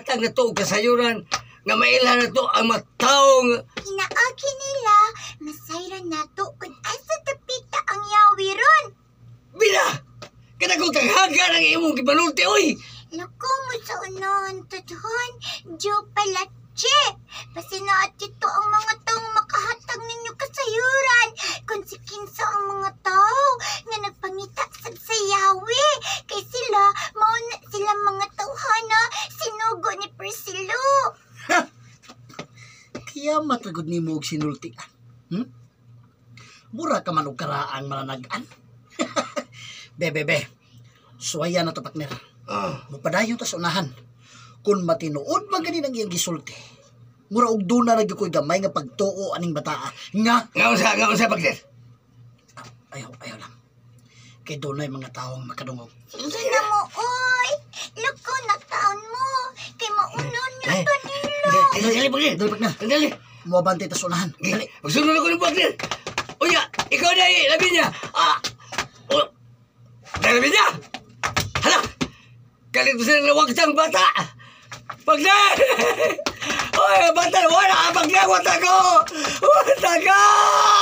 makahatag na to kasayuran nga mailhan na to ang mataong Hinaagi nila, masayran na to kung asa tapita ang yawi ron. Bila! Kanagong taghaga ng imong gibalulti, oy! Lako mo sa unahan, tadhan, Diyo palatse. Pasinaat ito ang mga taong makahatag ninyo kasayuran. Kung si kinsa ang mga tao nga nagpangita sa sayawi. Kay sila, mauna sila mga tauhana, sinugo ni Priscilo. Kaya matragod ni mo og sinultian. Mura ka man og karaang mananagan. Bebe, suwaya na to, partner. Mupadayon ta sa unahan. Kung matinuod man ganin ang iyang gisulti, mura og duna na gyud ko'y gamay nga pagtuo aning bataa. Nga Nga unsa partner? ayaw lang. Kay dunay mga taong makadungog. Sige na mo, oy. Lako na taon mo. Kay maunon niyo Ay. to nilo. Dali, partner. Dali, partner. Dali. Muabante ta sa unahan. Dali. Magsunod ako ng partner. Uya, ikaw na labi niya. Labi niya. Hala. Galit mo silang nawagtang bata. Partner! Oy, bata, wala. Partner, wata ko. Wata ko.